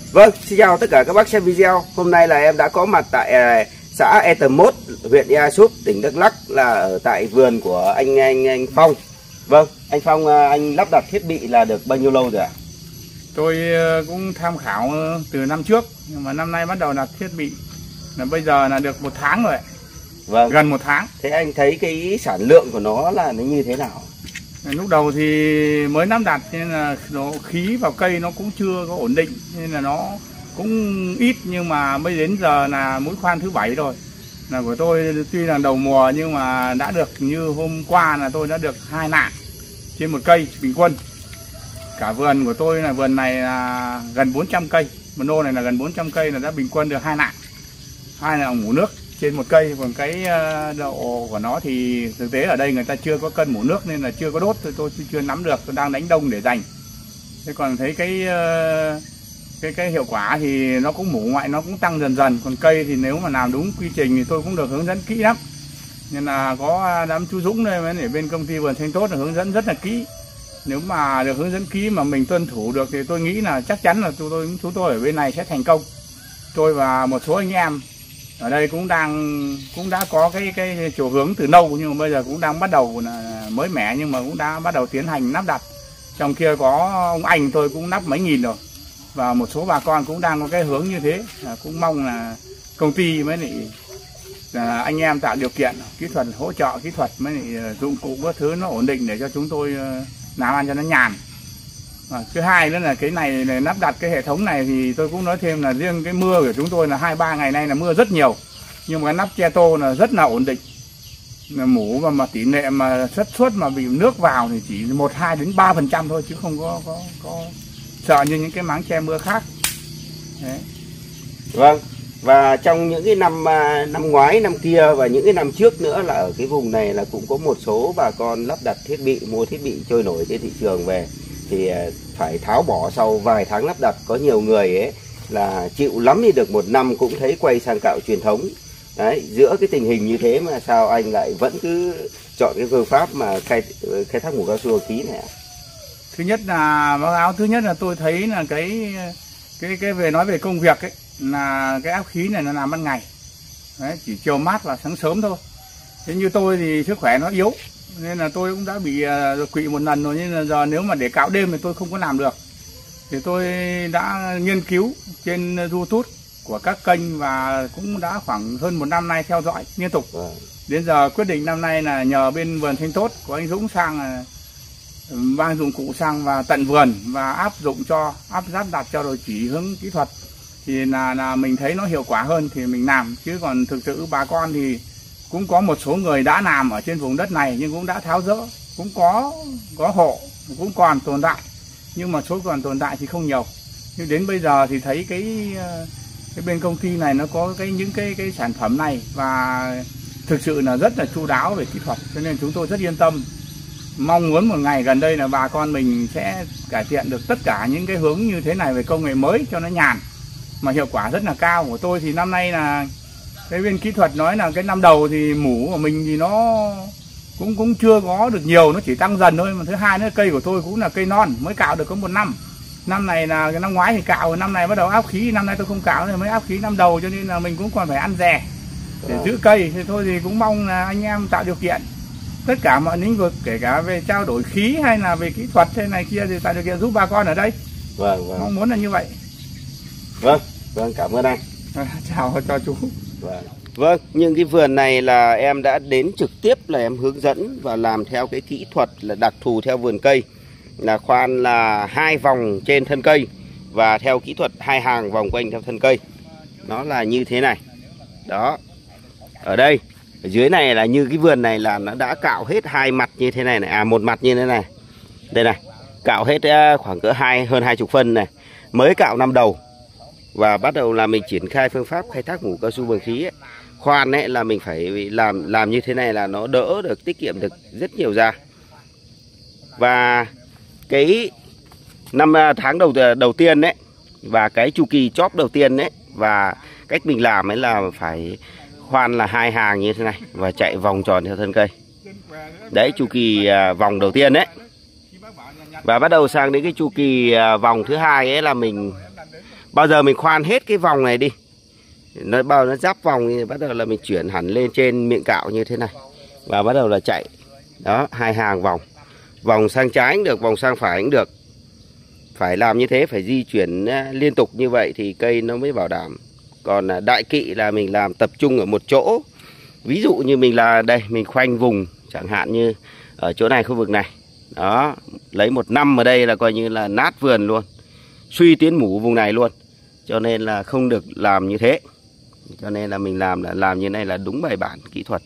Vâng, xin chào tất cả các bác xem video. Hôm nay là em đã có mặt tại xã E Tầm Mốt, huyện Ea Súp, tỉnh Đắk Lắk, là ở tại vườn của anh Phong. Vâng, anh Phong, anh lắp đặt thiết bị là được bao nhiêu lâu rồi ạ? Tôi cũng tham khảo từ năm trước, nhưng mà năm nay bắt đầu đặt thiết bị là bây giờ là được 1 tháng rồi. Vâng. Gần 1 tháng. Thế anh thấy cái sản lượng của nó là nó như thế nào? Lúc đầu thì mới lắp đặt nên là nó khí vào cây nó cũng chưa có ổn định, nên là nó cũng ít, nhưng mà mới đến giờ là mũi khoan thứ 7 rồi. Là của tôi tuy là đầu mùa nhưng mà đã được, như hôm qua là tôi đã được 2 nạng trên một cây bình quân. Cả vườn của tôi là vườn này là gần 400 cây, một nô này là gần 400 cây là đã bình quân được 2 nạng. 2 nạng mủ nước trên một cây. Còn cái độ của nó thì thực tế ở đây người ta chưa có cân mủ nước nên là chưa có đốt, tôi chưa nắm được, tôi đang đánh đông để dành. Thế còn thấy cái hiệu quả thì nó cũng mủ ngoại nó cũng tăng dần dần. Còn cây thì nếu mà làm đúng quy trình thì tôi cũng được hướng dẫn kỹ lắm, nên là có đám chú Dũng đây ở bên công ty Vườn Xanh Tốt là hướng dẫn rất là kỹ. Nếu mà được hướng dẫn kỹ mà mình tuân thủ được thì tôi nghĩ là chắc chắn là chúng tôi ở bên này sẽ thành công. Tôi và một số anh em ở đây cũng đã có cái chiều hướng từ lâu, nhưng mà bây giờ cũng đang bắt đầu là mới mẻ, nhưng mà cũng đã bắt đầu tiến hành lắp đặt. Trong kia có ông anh tôi cũng lắp mấy nghìn rồi, và một số bà con cũng đang có cái hướng như thế. Cũng mong là công ty mới lại anh em tạo điều kiện kỹ thuật, hỗ trợ kỹ thuật mới lại dụng cụ các thứ nó ổn định để cho chúng tôi làm ăn cho nó nhàn. Thứ hai nữa là cái này lắp đặt cái hệ thống này thì tôi cũng nói thêm là riêng cái mưa của chúng tôi là 2-3 ngày nay là mưa rất nhiều, nhưng mà cái nắp che tô là rất là ổn định. Mủ mà tỷ lệ mà xác suất mà bị nước vào thì chỉ 1-2 đến 3% thôi, chứ không có sợ như những cái máng che mưa khác. Đấy. Vâng. Và trong những cái năm ngoái, năm kia và những cái năm trước nữa là ở cái vùng này là cũng có một số bà con lắp đặt thiết bị, mua thiết bị trôi nổi trên thị trường về thì phải tháo bỏ sau vài tháng lắp đặt. Có nhiều người ấy là chịu lắm thì được 1 năm cũng thấy quay sang cạo truyền thống. Đấy, giữa cái tình hình như thế mà sao anh lại vẫn cứ chọn cái phương pháp mà khai thác mủ cao su khí này ạ? Thứ nhất là báo cáo, thứ nhất là tôi thấy là cái về nói về công việc ấy, là cái áp khí này nó làm ban ngày. Đấy, chỉ chiều mát và sáng sớm thôi. Thế như tôi thì sức khỏe nó yếu nên là tôi cũng đã bị đột quỵ 1 lần rồi, nên là giờ nếu mà để cạo đêm thì tôi không có làm được. Thì tôi đã nghiên cứu trên YouTube của các kênh và cũng đã khoảng hơn 1 năm nay theo dõi liên tục. Đến giờ quyết định năm nay là nhờ bên Vườn Xanh Tốt của anh Dũng sang mang dụng cụ sang và tận vườn và áp đặt cho rồi chỉ hướng kỹ thuật thì là mình thấy nó hiệu quả hơn thì mình làm. Chứ còn thực sự bà con thì cũng có một số người đã làm ở trên vùng đất này nhưng cũng đã tháo dỡ, cũng có hộ cũng còn tồn tại, nhưng mà số còn tồn tại thì không nhiều. Nhưng đến bây giờ thì thấy cái bên công ty này nó có những cái sản phẩm này và thực sự là rất là chu đáo về kỹ thuật, cho nên chúng tôi rất yên tâm. Mong muốn một ngày gần đây là bà con mình sẽ cải thiện được tất cả những cái hướng như thế này về công nghệ mới cho nó nhàn mà hiệu quả rất là cao. Của tôi thì năm nay là cái bên kỹ thuật nói là cái năm đầu thì mủ của mình thì nó cũng chưa có được nhiều, nó chỉ tăng dần thôi. Mà thứ hai nữa, cây của tôi cũng là cây non, mới cạo được có 1 năm. Năm này là cái năm ngoái thì cạo, năm này bắt đầu áp khí, năm nay tôi không cạo nên mới áp khí năm đầu, cho nên là mình cũng còn phải ăn dè để giữ cây. Thì thôi thì cũng mong là anh em tạo điều kiện tất cả mọi lĩnh vực, kể cả về trao đổi khí hay là về kỹ thuật thế này kia, thì tạo điều kiện giúp bà con ở đây. Vâng. Mong muốn là như vậy. Vâng, cảm ơn anh. Chào cho chú. Vâng, nhưng cái vườn này là em đã đến trực tiếp là em hướng dẫn và làm theo cái kỹ thuật là đặc thù theo vườn cây, là khoan là 2 vòng trên thân cây và theo kỹ thuật 2 hàng vòng quanh theo thân cây. Nó là như thế này. Đó. Ở đây, ở dưới này là như cái vườn này là nó đã cạo hết 2 mặt như thế này này, một mặt như thế này. Đây này, cạo hết khoảng cỡ hơn 20 phân này, mới cạo năm đầu. Và bắt đầu là mình triển khai phương pháp khai thác mủ cao su bằng khí ấy. Khoan ấy là mình phải làm như thế này là nó đỡ được, tiết kiệm được rất nhiều da. Và cái tháng đầu tiên đấy và cái chu kỳ chóp đầu tiên đấy, và cách mình làm ấy là phải khoan là 2 hàng như thế này và chạy vòng tròn theo thân cây. Đấy, chu kỳ vòng đầu tiên đấy. Và bắt đầu sang đến cái chu kỳ vòng thứ hai ấy là mình Bao giờ mình khoan hết cái vòng này đi, nó giáp vòng thì bắt đầu là mình chuyển hẳn lên trên miệng cạo như thế này và bắt đầu là chạy. Đó, 2 hàng vòng, vòng sang trái cũng được, vòng sang phải cũng được. Phải làm như thế, phải di chuyển liên tục như vậy thì cây nó mới bảo đảm. Còn đại kỵ là mình làm tập trung ở một chỗ. Ví dụ như mình là đây, mình khoanh vùng chẳng hạn như ở chỗ này, khu vực này. Đó, lấy 1 năm ở đây là coi như là nát vườn luôn, suy tiến mủ vùng này luôn. Cho nên là không được làm như thế. Cho nên là mình làm như này là đúng bài bản kỹ thuật.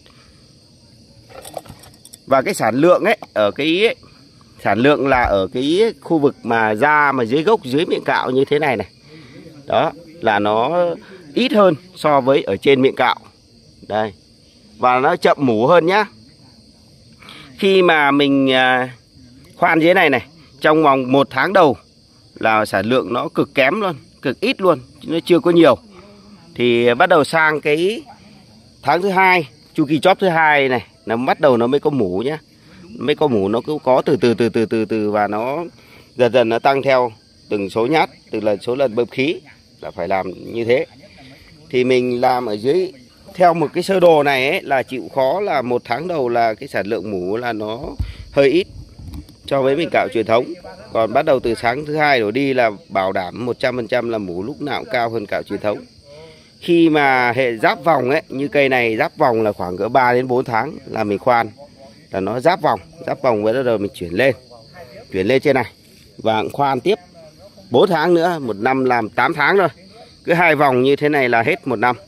Và cái sản lượng ấy, ở cái sản lượng là ở cái khu vực mà ra mà dưới gốc, dưới miệng cạo như thế này này. Đó, là nó ít hơn so với ở trên miệng cạo. Đây. Và nó chậm mủ hơn nhá. Khi mà mình khoan dưới này này, trong vòng 1 tháng đầu là sản lượng nó cực kém luôn, cực ít luôn, nó chưa có nhiều. Thì bắt đầu sang cái tháng thứ 2, chu kỳ chóp thứ 2 này, nó bắt đầu nó mới có mủ nhá. Mới có mủ, nó cứ có từ từ và nó dần dần nó tăng theo từng số nhát, từ là số lần bơm khí, là phải làm như thế. Thì mình làm ở dưới theo một cái sơ đồ này ấy, là chịu khó là 1 tháng đầu là cái sản lượng mủ là nó hơi ít so với mình cạo truyền thống. Còn bắt đầu từ tháng thứ 2 đổ đi là bảo đảm 100% là mủ lúc nào cũng cao hơn cạo truyền thống. Khi mà hệ giáp vòng ấy, như cây này giáp vòng là khoảng cỡ 3 đến 4 tháng là mình khoan, là nó giáp vòng với bắt đầu mình chuyển lên trên này và khoan tiếp 4 tháng nữa, 1 năm làm 8 tháng thôi. Cứ 2 vòng như thế này là hết 1 năm.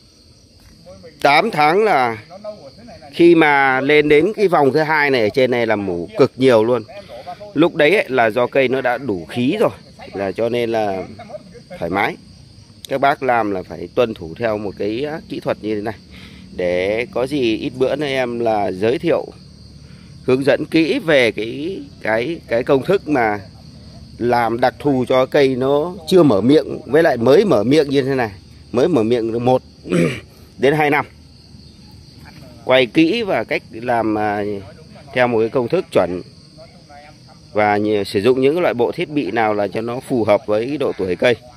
8 tháng là khi mà lên đến cái vòng thứ 2 này, ở trên này là mủ cực nhiều luôn. Lúc đấy ấy, là do cây nó đã đủ khí rồi, là cho nên là thoải mái. Các bác làm là phải tuân thủ theo một cái kỹ thuật như thế này. Để có gì ít bữa nữa em là giới thiệu, hướng dẫn kỹ về cái công thức mà làm đặc thù cho cây nó chưa mở miệng, với lại mới mở miệng như thế này, mới mở miệng được 1 đến 2 năm. Quay kỹ và cách làm theo một cái công thức chuẩn, và sử dụng những loại bộ thiết bị nào là cho nó phù hợp với độ tuổi cây.